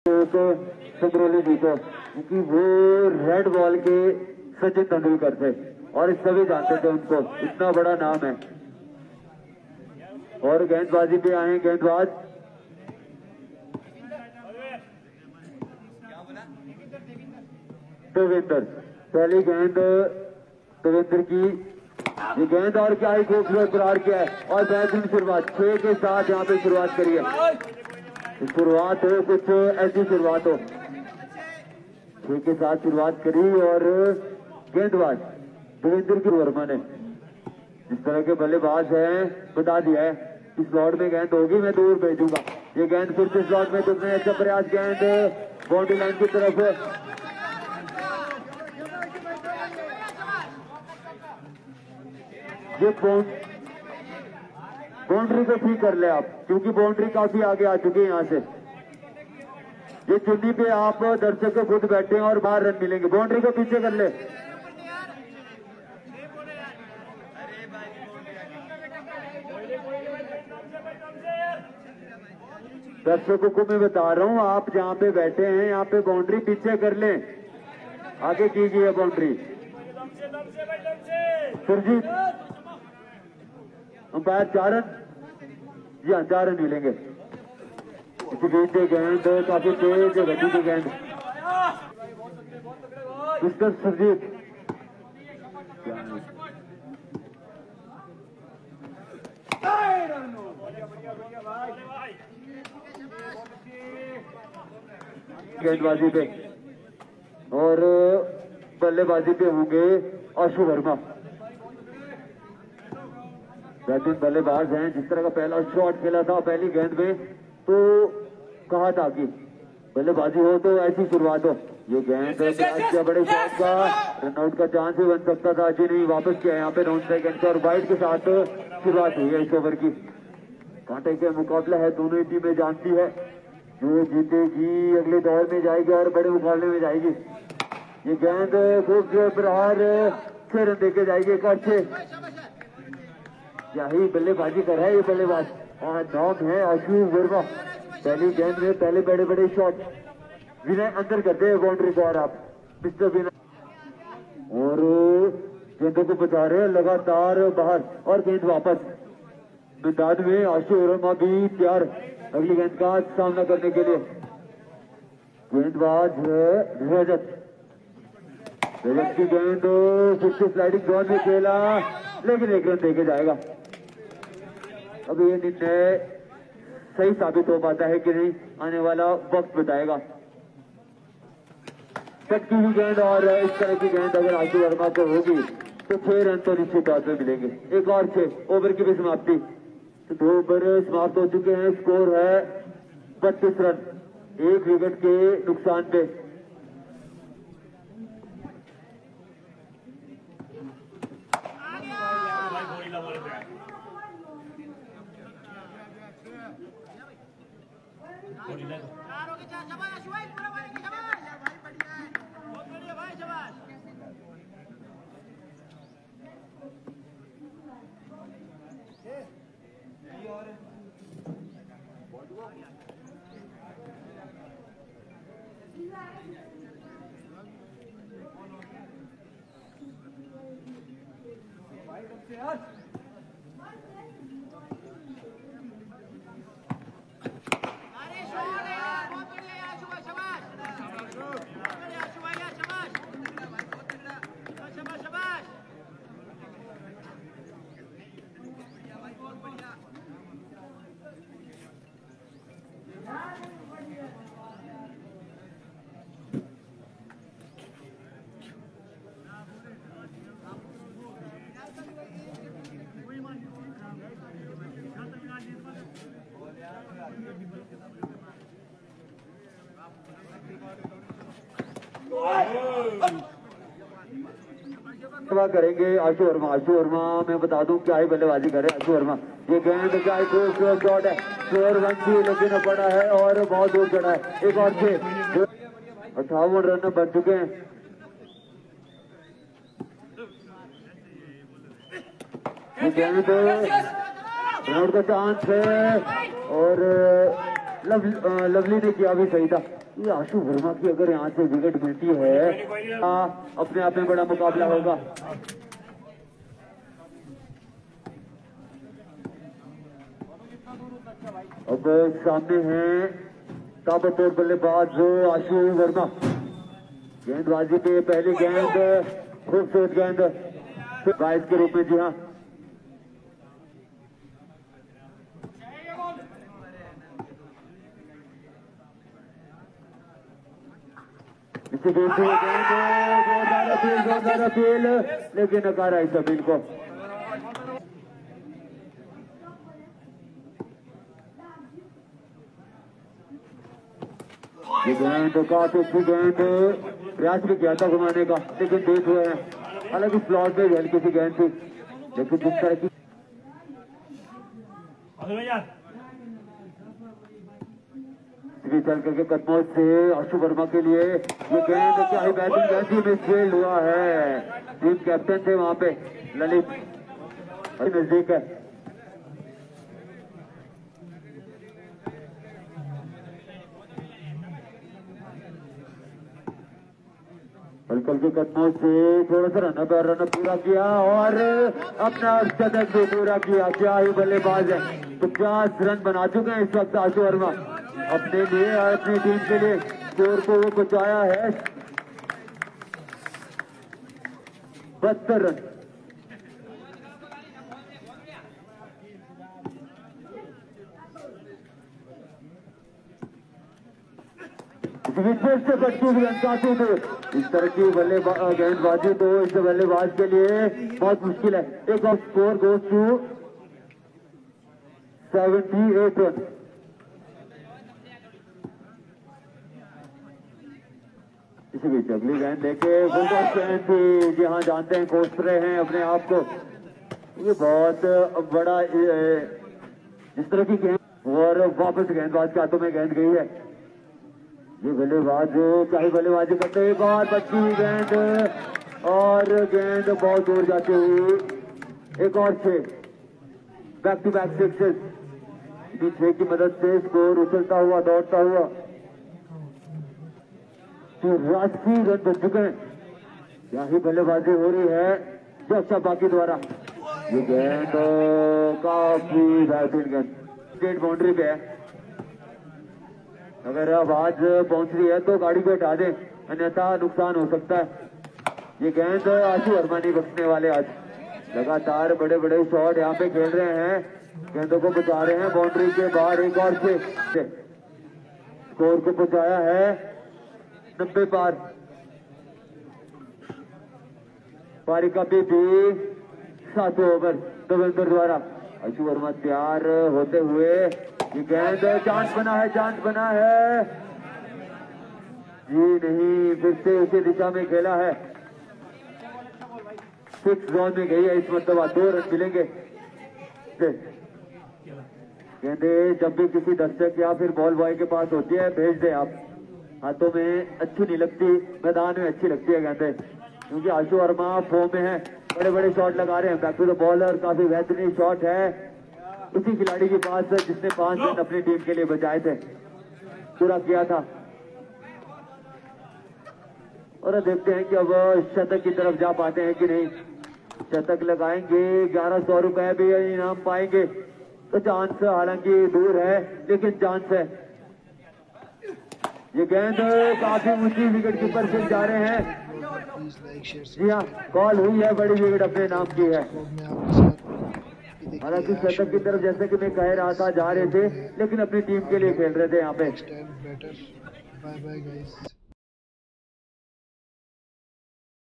तो संग्रोली जी को, क्योंकि वो रेड बॉल के सचिन तेंदुलकर थे और सभी जानते थे उनको, इतना बड़ा नाम है। और गेंदबाजी पे आए गेंदबाज देवेंद्र, पहली गेंद देवेंद्र की, ये गेंद और क्या ही खूबसूरत करार किया है और बेहतरीन शुरुआत 6 के साथ यहाँ पे शुरुआत करी है। शुरुआत हो कुछ ऐसी शुरुआत हो, 6 के साथ शुरुआत करी और गेंदबाज देवेंद्र की वर्मा ने जिस तरह के बल्लेबाज हैं बता दिया है कि स्लॉट में गेंद होगी मैं दूर भेजूंगा। ये गेंद फिर से स्लॉट में, तुमने अच्छा प्रयास, गेंद बाउंड्री लाइन की तरफ है। ये बाउंड्री को ठीक कर ले आप, क्योंकि बाउंड्री काफी आगे आ चुकी है यहाँ से। ये चुन्नी पे आप दर्शक खुद बैठे हैं और बाहर रन मिलेंगे, बाउंड्री को पीछे कर ले। दर्शकों को मैं बता रहा हूँ, आप जहाँ पे बैठे हैं यहाँ पे बाउंड्री पीछे कर लें, आगे कीजिए बाउंड्री। सुरजीत अंपायर 4 रन, जी हाँ 4 रन मिलेंगे। इसी बीच गेंद काफी तेज गति की गेंद, मिस्टर सुरजीत गेंदबाजी पे और बल्लेबाजी पे होंगे आशु वर्मा, बेहतरीन बल्लेबाज हैं। जिस तरह का पहला शॉट खेला था पहली गेंद में, तो कहा था कि बल्लेबाजी हो तो ऐसी शुरुआत हो। ये गेंद बड़े शॉट का रनआउट का चांस भी बन सकता था, जी नहीं, वापस किया यहाँ पे राउंड सेकंड और वाइड के साथ शुरुआत हुई है इस ओवर की। कांटे के मुकाबला है, दोनों ही टीमें जानती है जो जीतेगी अगले दौर में जाएगी और बड़े मुकाबले में जाएगी। ये गेंद खूबसूरत प्रहार 6 रन देके जाएगी, एक और 6। क्या ही बल्लेबाजी कर रहा है ये बल्लेबाज, और नाम है आशु वर्मा। पहली गेंद में पहले बड़े बड़े शॉट, विनय अंदर करते हैं बाउंड्री पर आप मिस्टर विनय, और गेंदों को बचा रहे हैं लगातार बाहर और गेंद वापस मैदान में। आशु वर्मा भी तैयार अगली गेंद का सामना करने के लिए। गेंदबाज रजत, रजत की गेंद फिर से स्लाइडिंग जोन में खेला, लेकिन 1 रन देके जाएगा। अब ये निर्णय सही साबित हो पाता है कि नहीं, आने वाला वक्त बताएगा। चटकी हुई गेंद और इस तरह की गेंद अगर आशु वर्मा को होगी तो 6 रन तो निश्चित तौर पर मिलेंगे। एक और 6, ओवर की भी समाप्ति, तो 2 ओवर समाप्त हो चुके हैं। स्कोर है 32 रन, 1 विकेट के नुकसान पे। करेंगे आशु वर्मा। आशु वर्मा मैं बता दूं क्या ही बल्लेबाजी करे आशु वर्मा। ये गेंद क्या है, खूबसूरत शॉट है, 4 रन की लेकिन पड़ा है और बहुत दूर चढ़ा है। एक और 6, 58 रन बन चुके हैं। ये गेंद रन का चांस है और लवली ने किया भी सही था। ये आशु वर्मा की अगर यहाँ से विकेट मिलती है अपने आप में बड़ा मुकाबला होगा। अब सामने है ताबड़तोड़ बल्लेबाज आशु वर्मा। गेंदबाजी पे पहली गेंद, खूबसूरत गेंद 22 के रूप में। जी हाँ, इसी गेंद से जोरदार अपील, लेकिन नकारा इस अपील को। ये गेंद काफी अच्छी गेंद, प्रयास भी किया था घुमाने का, लेकिन देख हुए हैं। हालांकि स्लॉट में हल्की सी गेंद थी, लेकिन जिस तरह की चल करके कदमों से आशु वर्मा के लिए ये गेंद क्या ही बैटिंग गेंद थी, मिसफील्ड हुआ है। टीम कैप्टन थे वहां पे ललित, नजदीक है। हल्कल के कदमों से थोड़ा सा रन पूरा किया और अपना शतक भी पूरा किया। क्या ही बल्लेबाज है। 50 रन बना चुके हैं इस वक्त आशु वर्मा अपने लिए, अपनी टीम के लिए। स्कोर को वो बचाया है 72 रन। विकेट से बच्चों की काफी दूर। इस तरह की गेंदबाजी तो इस बल्लेबाज के लिए बहुत मुश्किल है। एक और स्कोर गोज टू 78 रन। इसी बीच अगली गेंद देखे गेंद थी। जी हाँ, जानते हैं, कोस रहे हैं अपने आप को। ये बहुत बड़ा इस तरह की गेंद और वापस गेंदबाज के हाथों में गेंद गई है। ये बल्लेबाज चाहे बल्लेबाजी करते एक और बच्ची गेंद और गेंद बहुत दूर जाती हुई। एक और 6 बैक टू बैक सिक्सेस। 6 की मदद से स्कोर उछलता हुआ दौड़ता हुआ 83 रन बन चुके हैं। क्या ही बल्लेबाजी हो रही है जैसा बाकी द्वारा। ये गेंद काफी बेहतरीन गेंद स्टेट बाउंड्री पे है। अगर आवाज पहुंच रही है तो गाड़ी को हटा दें, अन्यथा नुकसान हो सकता है। ये गेंद आशु वर्मा नहीं बख्शने वाले। आज लगातार बड़े बड़े शॉट यहाँ पे खेल रहे हैं, गेंदों को बचा रहे हैं बाउंड्री के बाहर। एक और 6 स्कोर को पहुंचाया है 90 पार। पारी का भी 7 ओवर देवेंद्र द्वारा। आशु वर्मा तैयार होते हुए ये गेंद चांस बना है जी नहीं, फिर से उसी दिशा में खेला है। 6 जोन में गई है इस मतलब 2 रन मिलेंगे। गेंदे जब भी किसी दर्शक या फिर बॉल बॉय के पास होती है भेज दे आप। हाथों में अच्छी नहीं लगती, मैदान में अच्छी लगती है गेंदे, क्योंकि आशु वर्मा फॉर्म में है, बड़े बड़े शॉट लगा रहे हैं। बैक टू द बॉलर काफी बेहतरीन शॉट है उसी खिलाड़ी के पास जिसने 5 रन अपनी टीम के लिए बचाए थे, पूरा किया था। और देखते हैं कि अब शतक की तरफ जा पाते हैं कि नहीं। शतक लगाएंगे 1100 रुपए भी इनाम पाएंगे तो चांस हालांकि दूर है, लेकिन चांस है। ये गेंद काफी ऊंची विकेट कीपर से जा रहे हैं। जी हाँ, कॉल हुई है, बड़ी विकेट अपने नाम की है। हालांकि शतक की तरफ जैसे कि मैं कह रहा था जा रहे थे, लेकिन अपनी टीम के लिए खेल रहे थे यहाँ पे।